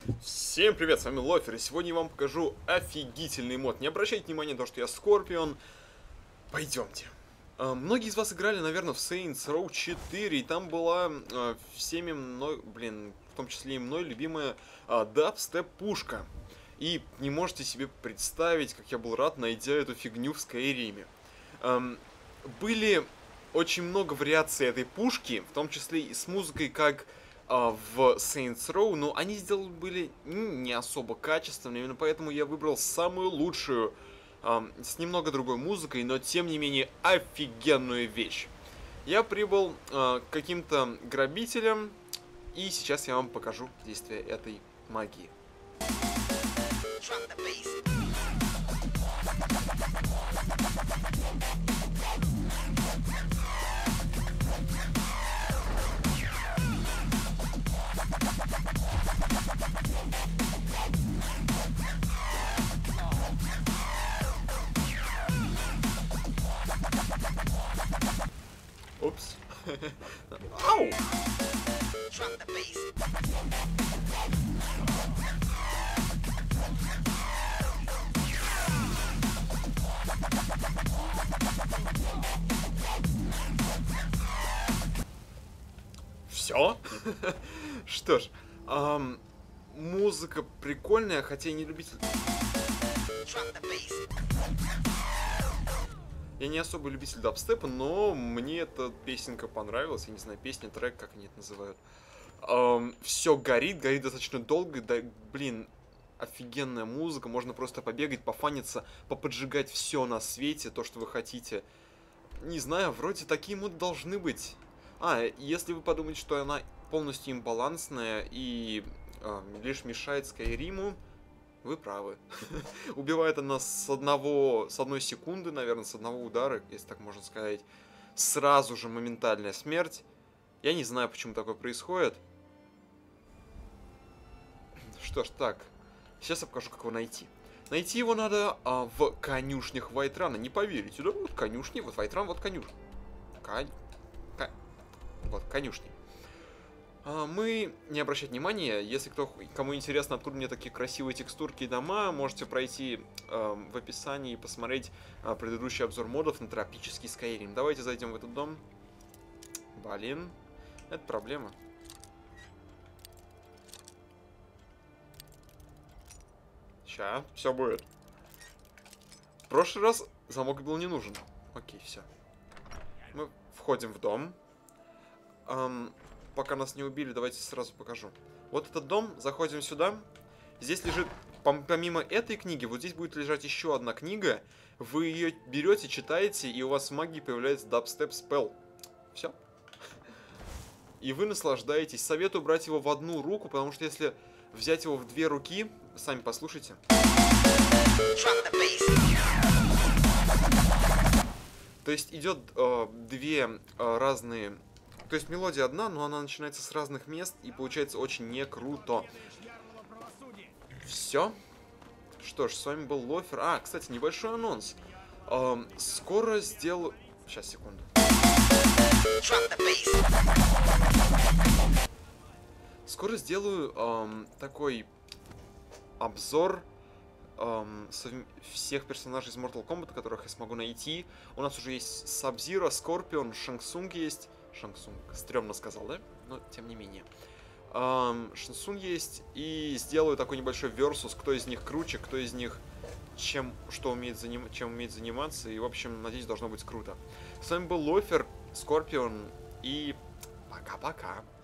Всем привет, с вами Лофер, и сегодня я вам покажу офигительный мод. Не обращайте внимания на то, что я Скорпион. Пойдемте. Многие из вас играли, наверное, в Saints Row 4, и там была всеми мной, в том числе и мной, любимая дабстеп-пушка. И не можете себе представить, как я был рад, найдя эту фигню в Скайриме. Были очень много вариаций этой пушки, в том числе и с музыкой, как в Saints Row, но они сделаны были не особо качественными, именно поэтому я выбрал самую лучшую, с немного другой музыкой, но тем не менее офигенную вещь. Я прибыл к каким-то грабителям, и сейчас я вам покажу действие этой магии. Упс. Ау! Все? Что ж, музыка прикольная, хотя я не любитель. Я не особый любитель дабстепа, но мне эта песенка понравилась. Я не знаю, песня, трек, как они это называют. Все горит достаточно долго. Да, блин, офигенная музыка. Можно просто побегать, пофаниться, поподжигать все на свете, то, что вы хотите. Не знаю, вроде такие моды должны быть. Если вы подумаете, что она полностью имбалансная и лишь мешает Скайриму, вы правы. Убивает она с одной секунды, наверное, с одного удара, если так можно сказать. Сразу же моментальная смерть. Я не знаю, почему такое происходит. Что ж, так. Сейчас я покажу, как его найти. Найти его надо в конюшнях Вайтрана. Не поверите, да? Вот конюшни, вот Вайтран, вот конюшни. Вот, конюшни. Мы не обращать внимания, если кому интересно, откуда мне такие красивые текстурки и дома, можете пройти в описании и посмотреть предыдущий обзор модов на тропический Skyrim. Давайте зайдем в этот дом. Блин, это проблема. Ща, все будет. В прошлый раз замок был не нужен. Окей, все. Мы входим в дом. Пока нас не убили, давайте сразу покажу. Вот этот дом, заходим сюда. Здесь лежит, помимо этой книги, вот здесь будет лежать еще одна книга. Вы ее берете, читаете, и у вас в магии появляется дабстеп спелл. Все. И вы наслаждаетесь. Советую брать его в одну руку, потому что если взять его в две руки, сами послушайте. То есть идет две разные... То есть мелодия одна, но она начинается с разных мест и получается очень не круто. Все. Что ж, с вами был Лофер. Кстати, небольшой анонс. Скоро сделаю... Сейчас, секунду. Скоро сделаю такой обзор всех персонажей из Mortal Kombat, которых я смогу найти. У нас уже есть Sub-Zero, Скорпион, Шансунг есть. Шансунг, стрёмно сказал, да? Но тем не менее. Шансунг есть. И сделаю такой небольшой версус, кто из них круче, кто из них чем умеет заниматься. И, в общем, надеюсь, должно быть круто. С вами был Лофер, Скорпион. И пока-пока.